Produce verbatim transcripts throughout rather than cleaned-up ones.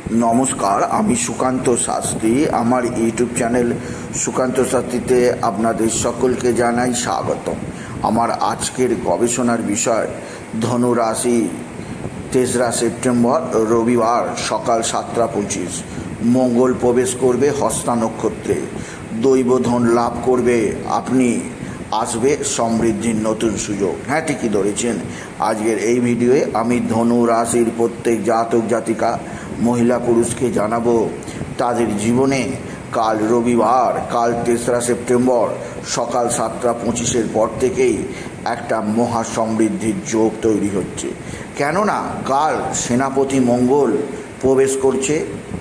নমস্কার, আমি সুকান্ত শাস্ত্রী। আমার ইউটিউব চ্যানেল সুকান্ত শাস্ত্রীতে আপনাদের সকলকে জানাই স্বাগতম। আমার আজকের গবেষণার বিষয় ধনু রাশি। তেসরা সেপ্টেম্বর রবিবার সকাল সাতটা পঁচিশ মঙ্গল প্রবেশ করবে হস্তা নক্ষত্রে। দৈব ধন লাভ করবে আপনি, আসবে সমৃদ্ধির নতুন সুযোগ। হ্যাঁ, ঠিকই ধরেছেন। আজকের এই ভিডিওয়ে আমি ধনু রাশির প্রত্যেক জাতক জাতিকা মহিলা পুরুষকে জানাবো তাদের জীবনে কাল রবিবার, কাল তেসরা সেপ্টেম্বর সকাল সাতটা পঁচিশের পর থেকেই একটা মহা সমৃদ্ধির যোগ তৈরি হচ্ছে। কেননা কাল সেনাপতি মঙ্গল প্রবেশ করছে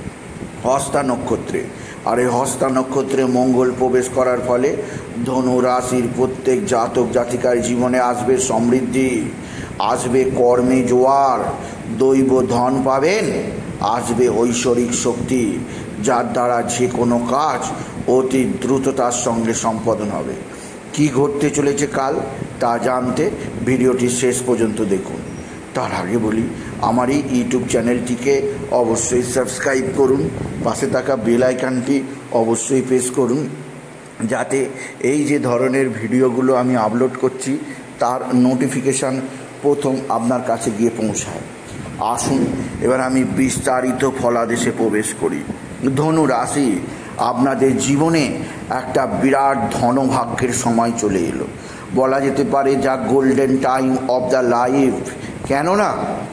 হস্তা নক্ষত্রে, আর এই হস্তা নক্ষত্রে মঙ্গল প্রবেশ করার ফলে ধনু রাশির প্রত্যেক জাতক জাতিকার জীবনে আসবে সমৃদ্ধি, আসবে কর্মে জোয়ার, দৈব ধন পাবেন, আসবে ঐশ্বরিক শক্তি, যার দ্বারা যে কোনো কাজ অতি দ্রুততার সঙ্গে সম্পাদন হবে। কি ঘটতে চলেছে কাল তা জানতে ভিডিওটি শেষ পর্যন্ত দেখুন। তার আগে বলি, আমার এই ইউটিউব চ্যানেলটিকে অবশ্যই সাবস্ক্রাইব করুন, পাশে থাকা বেল আইকনটি অবশ্যই প্রেস করুন, যাতে এই যে ধরনের ভিডিওগুলো আমি আপলোড করছি তার নোটিফিকেশান প্রথম আপনার কাছে গিয়ে পৌঁছায়। আসুন এবার আমি বিস্তারিত ফলাদেশে প্রবেশ করি। ধনু রাশি, আপনাদের জীবনে একটা বিরাট ধনভাগ্যের সময় চলে এলো, বলা যেতে পারে যা golden time of the life. কেননা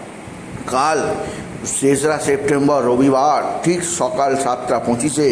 কাল তেসরা সেপ্টেম্বর রবিবার ঠিক সকাল সাতটা পঁচিশে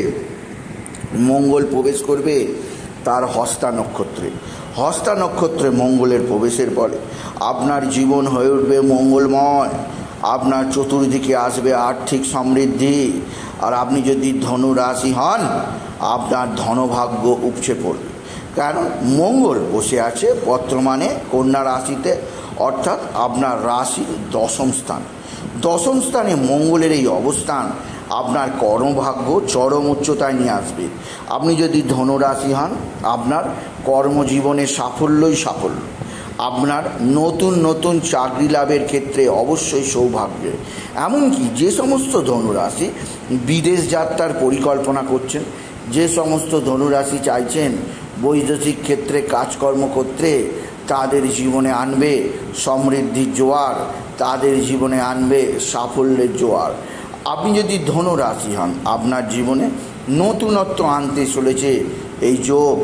মঙ্গল প্রবেশ করবে তার হস্তা নক্ষত্রে। হস্তা নক্ষত্রে মঙ্গলের প্রবেশের পরে আপনার জীবন হয়ে উঠবে মঙ্গলময়, আপনার চতুর্দিকে আসবে আর্থিক সমৃদ্ধি, আর আপনি যদি ধনু রাশি হন আপনার ধনভাগ্য উপচে পড়বে। কারণ মঙ্গল বসে আছে বর্তমানে কন্যা রাশিতে, অর্থাৎ আপনার রাশির দশম স্থান। দশম স্থানে মঙ্গলের এই অবস্থান আপনার কর্মভাগ্য চরম উচ্চতায় নিয়ে আসবে। আপনি যদি ধনুরাশি হন আপনার কর্মজীবনে সাফল্যই সাফল্য, আপনার নতুন নতুন চাকরি লাভের ক্ষেত্রে অবশ্যই সৌভাগ্য। এমনকি যে সমস্ত ধনুরাশি বিদেশ যাত্রার পরিকল্পনা করছেন, যে সমস্ত ধনুরাশি চাইছেন বৈদেশিক ক্ষেত্রে কাজকর্ম করতে, তাদের জীবনে আনবে সমৃদ্ধির জোয়ার, তাদের জীবনে আনবে সাফল্যের জোয়ার। আপনি যদি ধনু রাশি হন আপনার জীবনে নতুনত্ব আনতে চলেছে এই যোগ।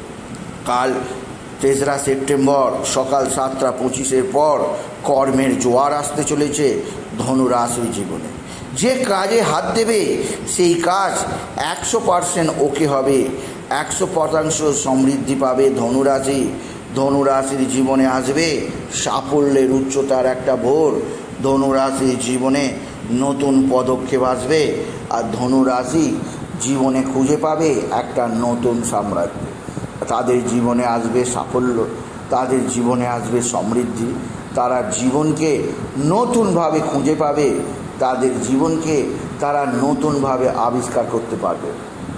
কাল তেসরা সেপ্টেম্বর সকাল সাতটা পঁচিশের পর কর্মের জোয়ার আসতে চলেছে ধনু রাশির জীবনে। যে কাজে হাত দেবে সেই কাজ একশো পার্সেন্ট ওকে হবে, একশো শতাংশ সমৃদ্ধি পাবে ধনুরাশি। ধনুরাশির জীবনে আসবে সাফল্যের উচ্চতার একটা ভোর, ধনুরাশির জীবনে নতুন পদক্ষেপ আসবে, আর ধনুরাশি জীবনে খুঁজে পাবে একটা নতুন সাম্রাজ্য। তাদের জীবনে আসবে সাফল্য, তাদের জীবনে আসবে সমৃদ্ধি, তারা জীবনকে নতুনভাবে খুঁজে পাবে, তাদের জীবনকে তারা নতুনভাবে আবিষ্কার করতে পারবে।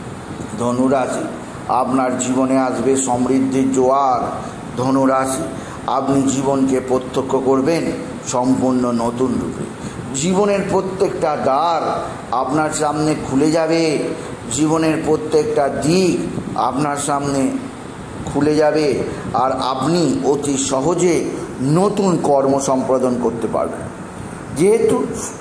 ধনুরাশি, আপনার জীবনে আসবে সমৃদ্ধির জোয়ার। ধনুরাশি, আপনি জীবনকে প্রত্যক্ষ করবেন সম্পূর্ণ নতুন রূপে। জীবনের প্রত্যেকটা দ্বার আপনার সামনে খুলে যাবে, জীবনের প্রত্যেকটা দিক আপনার সামনে খুলে যাবে, আর আপনি অতি সহজে নতুন কর্ম সম্পাদন করতে পারবেন। যেহেতু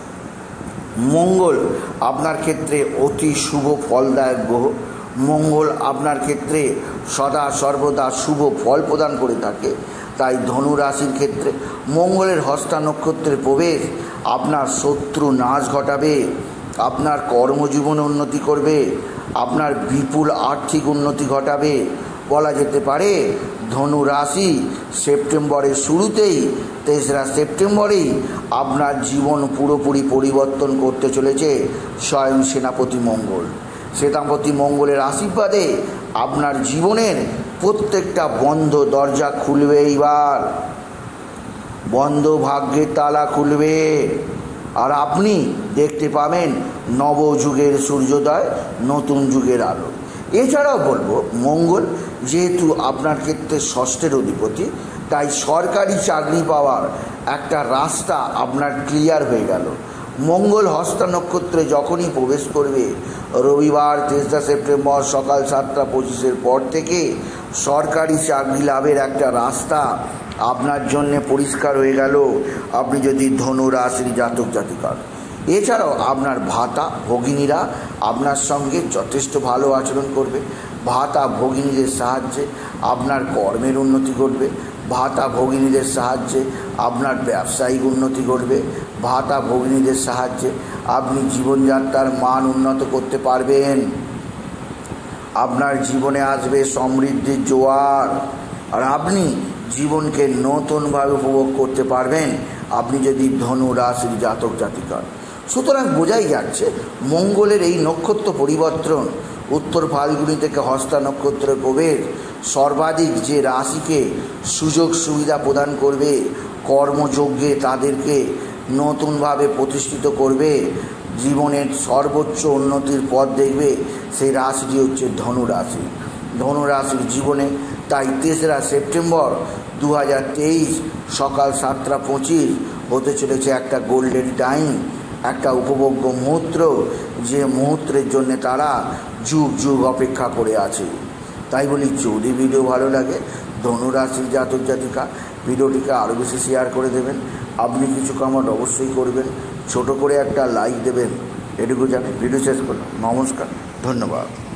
মঙ্গল আপনার ক্ষেত্রে অতি শুভ ফলদায়ক গ্রহ, মঙ্গল আপনার ক্ষেত্রে সদা সর্বদা শুভ ফল প্রদান করে থাকে, তাই ধনু রাশির ক্ষেত্রে মঙ্গলের হস্তা নক্ষত্রের প্রবেশ আপনার শত্রু নাশ ঘটাবে, আপনার কর্মজীবনে উন্নতি করবে, আপনার বিপুল আর্থিক উন্নতি ঘটাবে। বলা যেতে পারে ধনু রাশি সেপ্টেম্বরের শুরুতেই, তেসরা সেপ্টেম্বরেই আপনার জীবন পুরোপুরি পরিবর্তন করতে চলেছে স্বয়ং সেনাপতি মঙ্গল। সেনাপতি মঙ্গলের আশীর্বাদে আপনার জীবনের প্রত্যেকটা বন্ধ দরজা খুলবে, এইবার বন্ধ ভাগ্যের তালা খুলবে, আর আপনি দেখতে পাবেন নবযুগের সূর্যোদয়, নতুন যুগের আলো। এছাড়াও বলবো, মঙ্গল যেহেতু আপনার ক্ষেত্রে ষষ্ঠের অধিপতি, তাই সরকারি চাকরি পাওয়ার একটা রাস্তা আপনার ক্লিয়ার হয়ে গেল। মঙ্গল হস্তা নক্ষত্রে যখনই প্রবেশ করবে রবিবার তেসরা সেপ্টেম্বর সকাল সাতটা পঁচিশের পর থেকে সরকারি চাকরি লাভের একটা রাস্তা আপনার জন্যে পরিষ্কার হয়ে গেল, আপনি যদি ধনু রাশির জাতক জাতিকার। এছাড়াও আপনার ভাতা ভগিনীরা আপনার সঙ্গে যথেষ্ট ভালো আচরণ করবে। ভাতা ভগিনীদের সাহায্যে আপনার কর্মের উন্নতি ঘটবে। ভাতা ভগিনীদের সাহায্যে আপনার ব্যবসায়িক উন্নতি ঘটবে। ভাতা ভগিনীদের সাহায্যে আপনি জীবনযাত্রার মান উন্নত করতে পারবেন। আপনার জীবনে আসবে সমৃদ্ধির জোয়ার, আর আপনি জীবনকে নতুনভাবে উপভোগ করতে পারবেন আপনি যদি ধনু রাশির জাতক জাতিকা। সুতরাং বোঝাই যাচ্ছে মঙ্গলের এই নক্ষত্র পরিবর্তন উত্তর ফাল্গুনি থেকে হস্তা নক্ষত্রে প্রবেশ সর্বাধিক যে রাশিকে সুযোগ সুবিধা প্রদান করবে, কর্মযজ্ঞে তাদেরকে নতুনভাবে প্রতিষ্ঠিত করবে, জীবনের সর্বোচ্চ উন্নতির পথ দেখবে, সেই রাশিটি হচ্ছে ধনু রাশি। ধনু রাশির জীবনে তাই তেসরা সেপ্টেম্বর দু হাজার তেইশ সকাল সাতটা পঁচিশ হতে চলেছে একটা গোল্ডেন টাইম, একটা উপভোগ্য মুহূর্ত, যে মুহূর্তের জন্য তারা যুগ যুগ অপেক্ষা করে আছে। তাই বলি, যদি ভিডিও ভালো লাগে ধনু রাশির জাতক জাতিকা ভিডিওটিকে আরও বেশি শেয়ার করে দেবেন। আপনি কিছু কমেন্ট অবশ্যই করবেন, ছোট করে একটা লাইক দেবেন, এটুকু জানি। ভিডিও শেষ করলাম, নমস্কার, ধন্যবাদ।